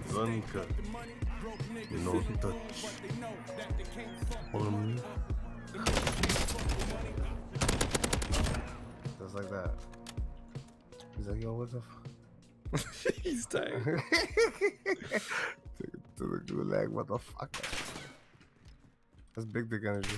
Blanca. No touch. Just like that. He's like, yo, what the fuck? He's tired. to the gulag, motherfucker. That's big dick energy.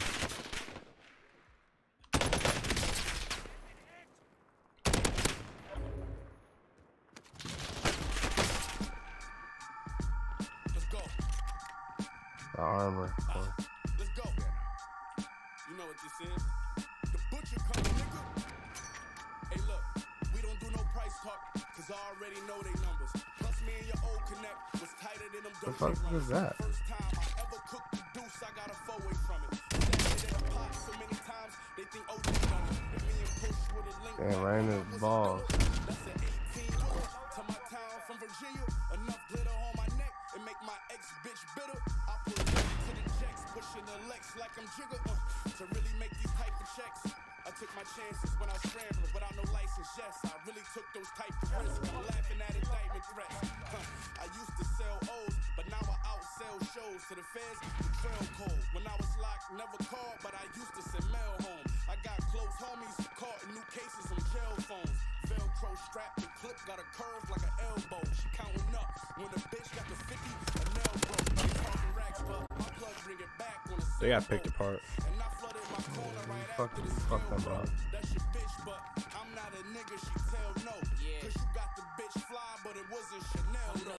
Let's go. The armor. Let's go. You know what this is? The butcher coming, nigga. Hey, look, we don't do no price talk, cause I already know they numbers. Plus, me and your old connect was tighter than them The fuck was that? First time I ever cooked the deuce, I got a four-way from it. That shit in the pot so many times, they think OG done it. And me and Push with a link. Damn, right in his balls. That's an 18 to my town from Virginia. Enough glitter on my neck and make my ex-bitch bitter. I put it to the checks, pushing the Lex like I'm Jigger. To really make these type of checks, I took my chances when I was scrambling without no license. Yes, I really took those type of risks. I'm laughing at indictment threats. I used to sell O's, but now I outsell shows to the feds. The trail cold. When I was locked, never called, but I used to send mail home. I got close homies caught in new cases on jail phones. Velcro strap, the clip got a curve like an elbow. She counting up when the bitch got the 50, a nail broke. They talking racks, but my plug bring it back on a They got picked apart. and I flooded my corner right Fuck after the fuck scale them broke. up. That's your bitch, but I'm not a nigga, she tell no. Cause you got the bitch fly, but it wasn't Chanel. No.